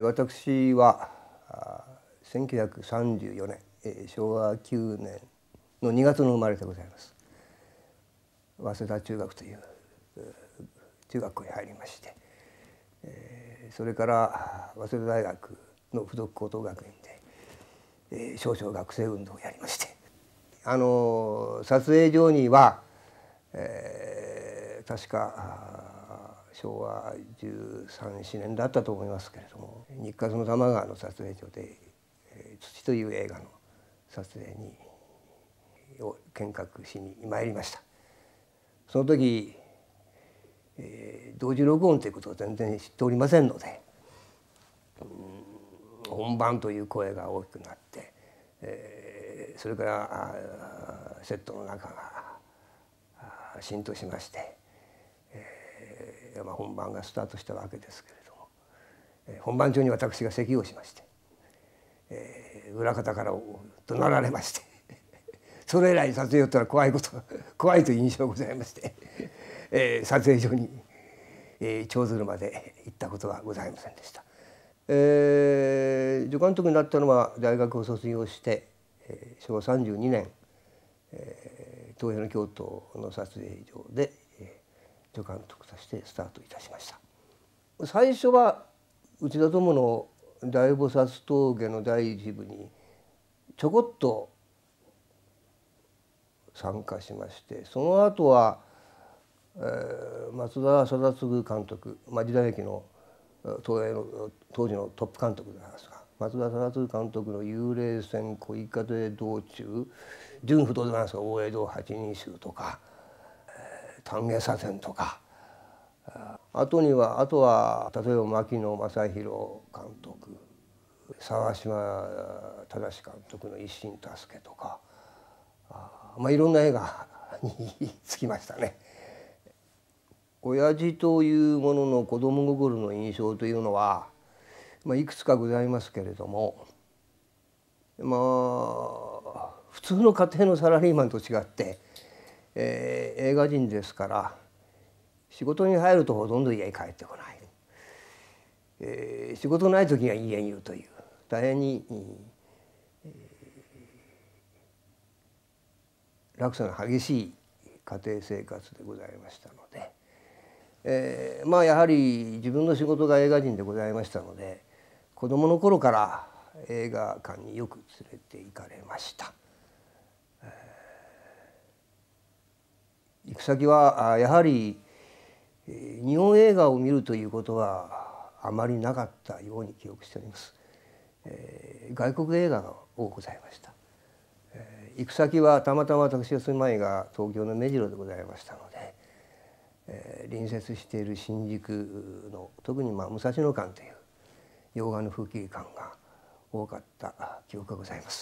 私は1934年、昭和9年の2月の生まれでございます。早稲田中学という中学校に入りまして、それから早稲田大学の附属高等学院で、少々学生運動をやりまして、撮影所には、確か昭和13、14年だったと思いますけれども、日活の多摩川の撮影所で「土」という映画の撮影を見学しに参りました。その時、同時録音ということを全然知っておりませんので、本番という声が大きくなって、それからセットの中が浸透しまして、本番がスタートしたわけですけれども、本番中に私が咳をしまして、裏方から怒鳴られましてそれ以来撮影をったら怖いという印象がございまして、撮影所に長鶴まで行ったことはございませんでした。助監督になったのは大学を卒業して、昭和32年、東映の京都の撮影所で助監督としてスタートいたしました。最初は内田友の大菩薩峠の第一部にちょこっと参加しまして、その後は、松田貞次監督、時代劇の東映の当時のトップ監督でありますが、松田貞次監督の「幽霊船」「恋風道中」「純不動」でございますが「大江戸八人衆」とか「丹下左遷」とか、あとは例えば牧野正弘監督、沢島忠監督の「一心助け」とか、いろんな映画につきましたね。親父というものの子供心の印象というのは、いくつかございますけれども、普通の家庭のサラリーマンと違って、映画人ですから仕事に入るとほとんど家に帰ってこない、仕事ない時には家にいるという大変に、落差の激しい家庭生活でございましたので、やはり自分の仕事が映画人でございましたので、子供の頃から映画館によく連れて行かれました。行く先はやはり日本映画を見るということはあまりなかったように記憶しております。外国映画が多くございました。行く先はたまたま私が住まいが東京の目白でございましたので、隣接している新宿の特に武蔵野館という洋画の風景館が多かった記憶がございます。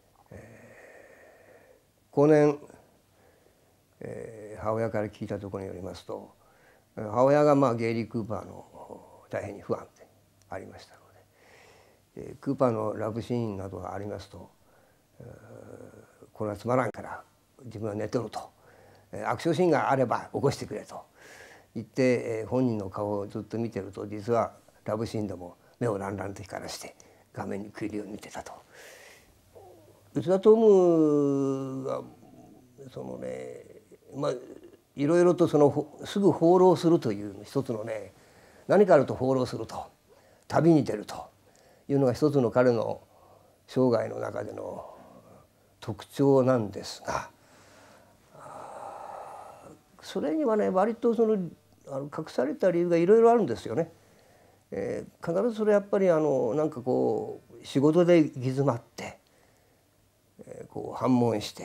後年、母親から聞いたところによりますと、母親がゲイリー・クーパーの大変にファンでありましたので、クーパーのラブシーンなどがありますと「これはつまらんから自分は寝てろ」と「アクションシーンがあれば起こしてくれ」と言って、本人の顔をずっと見てると、実はラブシーンでも目をランランと光らして画面に食いるように見てたと。内田トムがいろいろとすぐ放浪するという一つのね、何かあると放浪すると、旅に出るというのが一つの彼の生涯の中での特徴なんですが、それにはね割と隠された理由がいろいろあるんですよね。必ずそれやっぱり仕事で行き詰まって、反問して、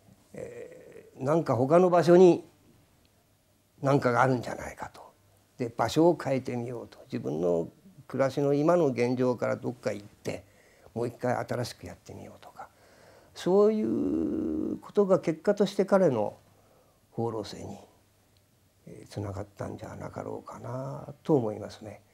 他の場所に何かがあるんじゃないかと。で場所を変えてみようと、自分の暮らしの今の現状からどっか行ってもう一回新しくやってみようとか、そういうことが結果として彼の放浪生につながったんじゃなかろうかなと思いますね。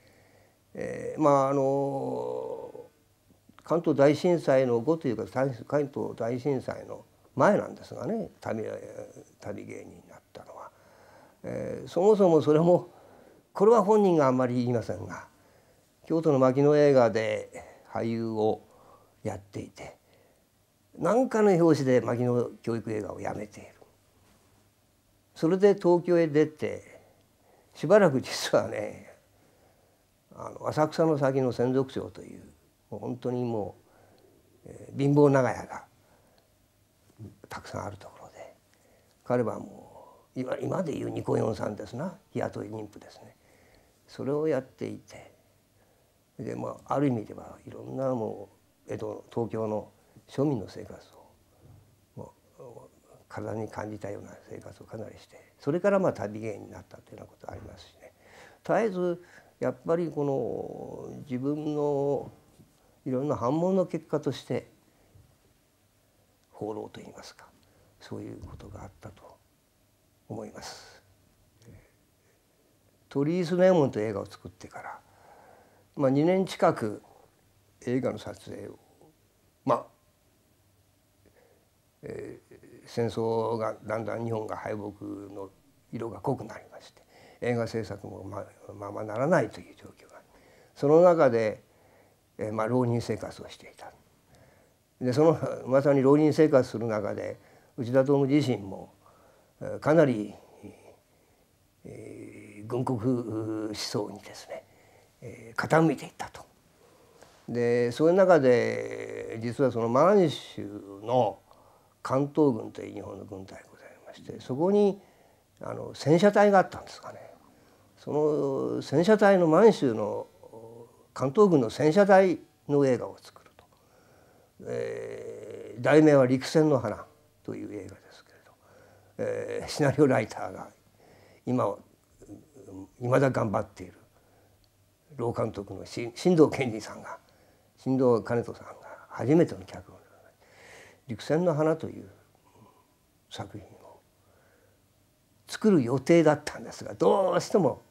関東大震災の後というか関東大震災の前なんですがね、旅芸人になったのは、そもそもそれもこれは本人があんまり言いませんが、 京都の牧野映画で俳優をやっていて、何かの表紙で牧野教育映画をやめている。それで東京へ出てしばらく実はね、浅草の先の千束町というもう本当にもう、貧乏長屋がたくさんあるところで、彼はもう今でいうニコヨンさんですな、日雇い妊婦ですね、それをやっていて、である意味ではいろんなもう東京の庶民の生活をもう体に感じたような生活をかなりして、それから旅芸になったというようなことがありますしね。絶えずやっぱりこの自分のいろんな反問の結果として放浪といいますか、そういうことがあったと思います。鳥居強右衛門という映画を作ってから、2年近く映画の撮影を戦争がだんだん日本が敗北の色が濃くなりまして、映画制作もままならないという状況が、その中で、浪人生活をしていた。でまさに浪人生活する中で内田統自身もかなり、軍国思想にですね、傾いていったと。でそういう中で実はその満州の関東軍という日本の軍隊がございまして、そこに戦車隊があったんですかね。その戦車隊の満州の関東軍の戦車隊の映画を作ると、題名は「陸戦の花」という映画ですけれど、シナリオライターがいまだ頑張っている老監督の新藤兼二さんが、新藤兼人さんが初めての脚本で「陸戦の花」という作品を作る予定だったんですが、どうしても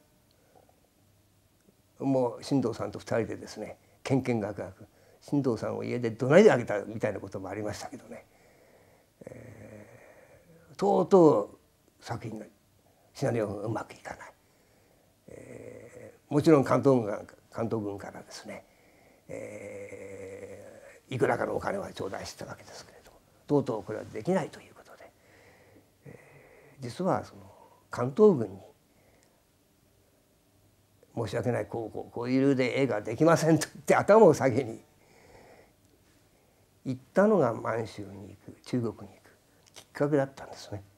もう新藤さんと2人でですね、けんけんがくがく新藤さんを家で怒鳴りであげたみたいなこともありましたけどね、とうとう作品がシナリオがうまくいかない。もちろん関東軍からですね、いくらかのお金は頂戴してたわけですけれども、とうとうこれはできないということで、実はその関東軍に申し訳ない、こういう理由で映画できませんと言って頭を下げに行ったのが満州に行く、中国に行くきっかけだったんですね。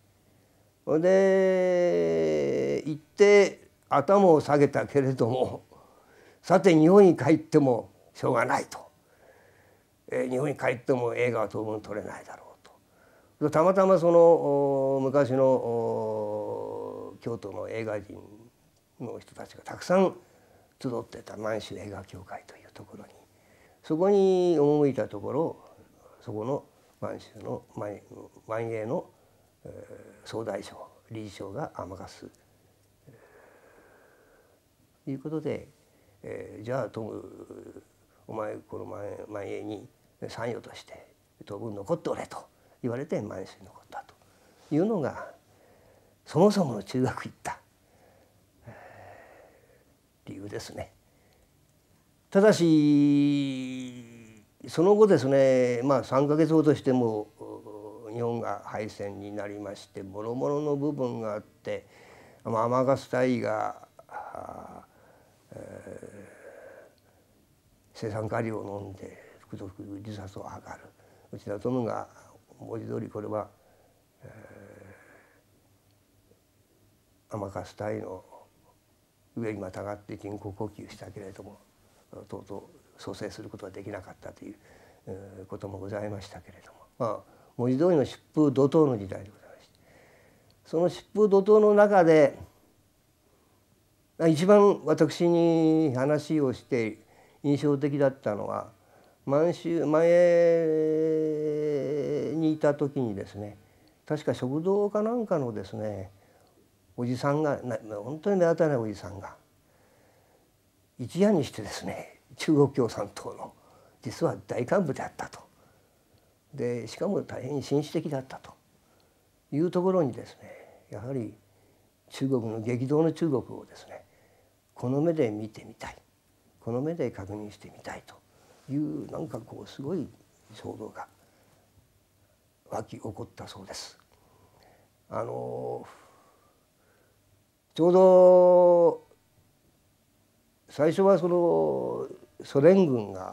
で行って頭を下げたけれども、さて日本に帰ってもしょうがないと、日本に帰っても映画は当分撮れないだろうと。たまたまその昔の京都の映画人の人たちがたくさん集ってた満州映画協会というところに、そこに赴いたところ、そこの満州の満映の総大将理事長が甘春ということで、じゃあトムお前この満映に参与として当分残っておれと言われて満州に残ったというのがそもそもの中学行った理由ですね。ただしその後ですね、3か月ほどしても日本が敗戦になりまして、もろもろの部分があって、天笠大が青酸カリを飲んで服毒自殺を図る。内田トムが文字通りこれは、天笠大の上にまたがって人工呼吸したけれどもとうとう蘇生することができなかったということもございましたけれども、文字通りの疾風怒涛の時代でございまして、その疾風怒涛の中で一番私に話をして印象的だったのは、満映にいた時にですね、確か食堂かなんかのですねおじさんが、本当に目立たないおじさんが一夜にしてですね、中国共産党の実は大幹部であったと。でしかも大変紳士的だったというところにですね、やはり中国の激動の中国をですねこの目で見てみたいこの目で確認してみたいというなんかこうすごい衝動が湧き起こったそうです。ちょうど最初はそのソ連軍が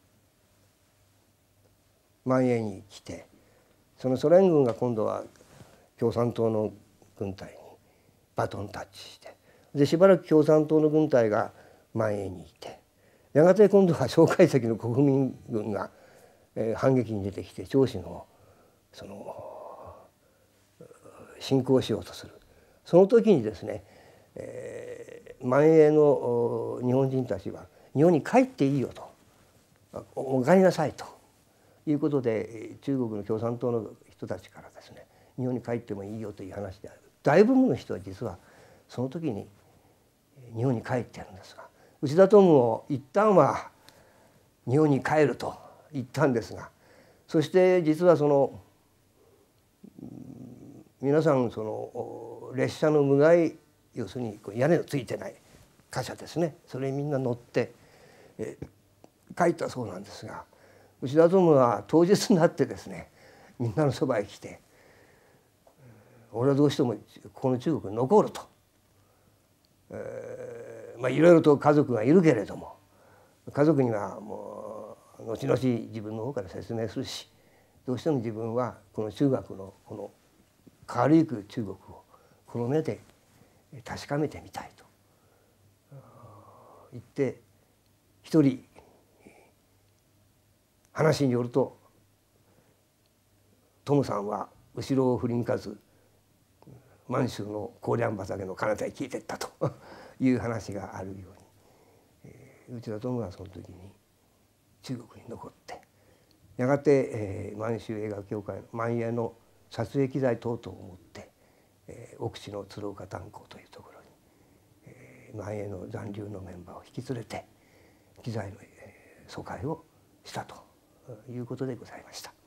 満栄に来て、そのソ連軍が今度は共産党の軍隊にバトンタッチして、でしばらく共産党の軍隊が満栄にいて、やがて今度は介石の国民軍が反撃に出てきて長州のその侵攻しようとする。その時にですね、満栄の日本人たちは日本に帰っていいよと、お帰りなさいということで、中国の共産党の人たちからですね、日本に帰ってもいいよという話である。大部分の人は実はその時に日本に帰っているんですが、内田東も一旦は日本に帰ると言ったんですが、そして実はその皆さんその列車の無害、要するに屋根のついてない貨車ですね、それにみんな乗って帰ったそうなんですが、内田東は当日になってですね、みんなのそばへ来て「俺はどうしてもここの中国に残る」と。いろいろと家族がいるけれども、家族にはもう後々自分の方から説明するし、どうしても自分はこの中学のこの変わりゆく中国をこの目で確かめてみたいと言って、一人話によると、トムさんは後ろを振り向かず満州の高粱畑の彼方へ聞いてったという話があるように、内田トムはその時に中国に残って、やがて満州映画協会の満映の撮影機材等々を持って奥地の鶴岡炭鉱というところに満映の残留のメンバーを引き連れて機材の疎開をしたということでございました。